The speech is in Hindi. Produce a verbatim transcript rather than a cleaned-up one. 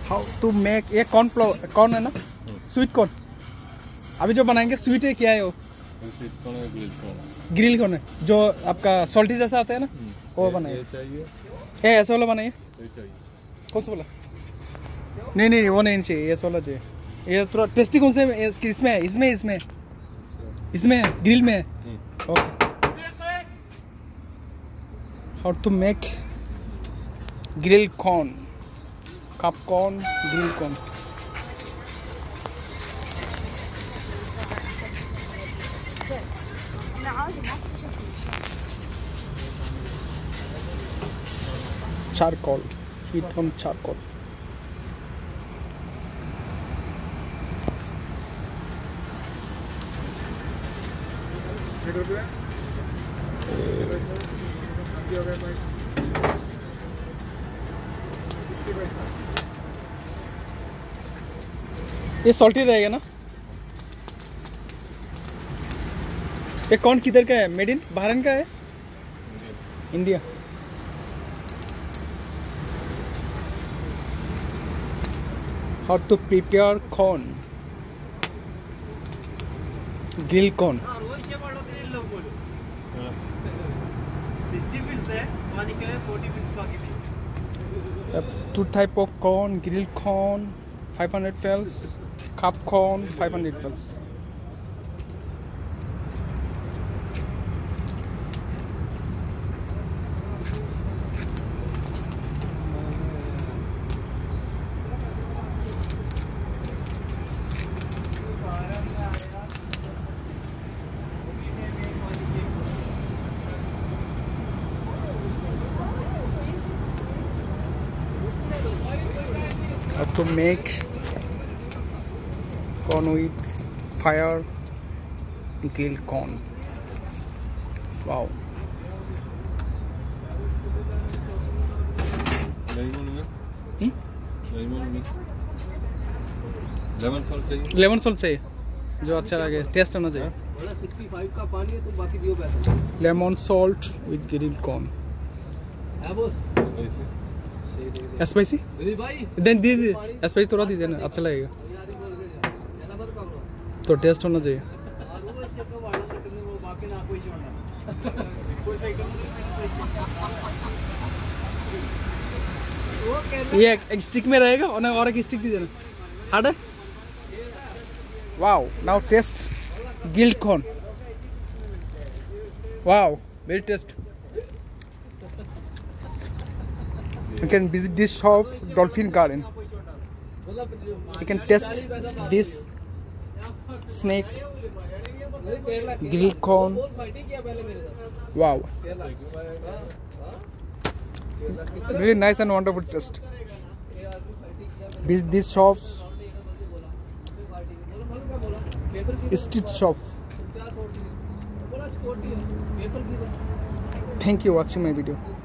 हाउ टू मेक ये कॉर्न फ्लोर कॉर्न है ना, स्वीट कॉर्न। अभी जो बनाएंगे स्वीट है, क्या है वो? ग्रिल कॉर्न है, जो आपका सॉल्टी जैसा आता है ना, वो बनाइए। ये ऐसा वाला बनाइए। कौन सा वाला? नहीं नहीं वो नहीं चाहिए, ये वाला चाहिए। ये थोड़ा टेस्टी कौन सा है? इसमें है, इसमें इसमें इसमें है, ग्रिल में है। Okay, how to make grill corn, cup corn, grill corn. charcoal, heat on charcoal. ये सॉल्टी रहेगा ना? ये कौन किधर का है? मेड इन बहरीन का है, India. How to prepare corn, grill corn. Two type of corn, grill corn, five hundred fels, cup corn, five hundred fels. How to make corn with fire, grill corn. Wow. Hmm? Lemon salt चाहिए? लेमन सॉल्ट चाहिए, जो अच्छा लगे, टेस्ट होना चाहिए। पैंसठ का पानी है तो बाकी दियो पैसा। Lemon salt with grill corn. है बोस? स्पाइसी? स्पाइसी? देन दीजिए, स्पाइसी थोड़ा दीजिए ना, अच्छा लगेगा। तो टेस्ट होना चाहिए। ये एक स्टिक में रहेगा और और एक स्टिक दीजिए ना, हार्ड है। Wow, now taste grilled corn. Wow, very taste. You can visit this shop, Dolphin Garden. You can taste this snake, grilled corn. Wow, really nice and wonderful taste. Visit this shops, street shop. Thank you for watching my video.